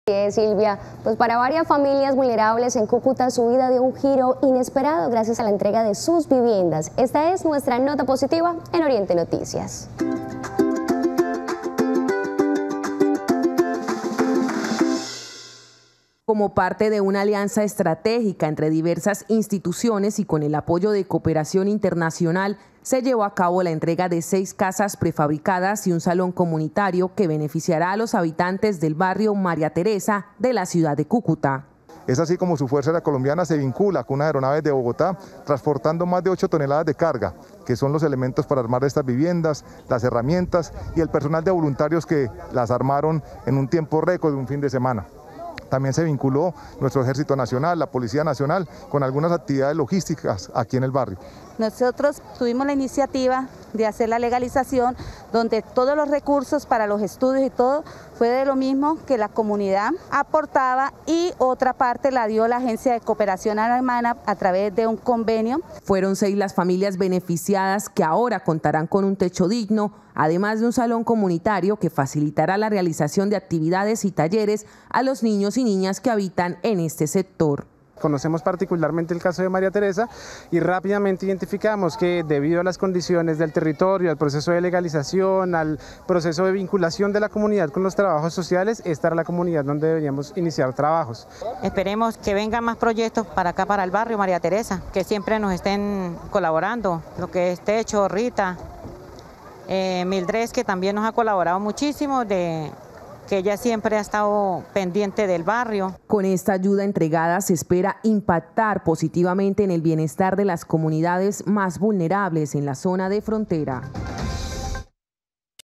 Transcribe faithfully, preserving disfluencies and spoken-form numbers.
Silvia, pues para varias familias vulnerables en Cúcuta su vida dio un giro inesperado gracias a la entrega de sus viviendas. Esta es nuestra nota positiva en Oriente Noticias. Como parte de una alianza estratégica entre diversas instituciones y con el apoyo de Cooperación Internacional, se llevó a cabo la entrega de seis casas prefabricadas y un salón comunitario que beneficiará a los habitantes del barrio María Teresa de la ciudad de Cúcuta. Es así como su Fuerza Aérea Colombiana se vincula con una aeronave de Bogotá, transportando más de ocho toneladas de carga, que son los elementos para armar estas viviendas, las herramientas y el personal de voluntarios que las armaron en un tiempo récord de un fin de semana. También se vinculó nuestro Ejército Nacional, la Policía Nacional, con algunas actividades logísticas aquí en el barrio. Nosotros tuvimos la iniciativa de hacer la legalización, donde todos los recursos para los estudios y todo fue de lo mismo que la comunidad aportaba y otra parte la dio la Agencia de Cooperación Alemana a través de un convenio. Fueron seis las familias beneficiadas que ahora contarán con un techo digno, además de un salón comunitario que facilitará la realización de actividades y talleres a los niños y niñas que habitan en este sector. Conocemos particularmente el caso de María Teresa y rápidamente identificamos que debido a las condiciones del territorio, al proceso de legalización, al proceso de vinculación de la comunidad con los trabajos sociales, esta era la comunidad donde deberíamos iniciar trabajos. Esperemos que vengan más proyectos para acá, para el barrio María Teresa, que siempre nos estén colaborando, lo que es Techo, Rita, eh, Mildred, que también nos ha colaborado muchísimo, de que ella siempre ha estado pendiente del barrio. Con esta ayuda entregada se espera impactar positivamente en el bienestar de las comunidades más vulnerables en la zona de frontera.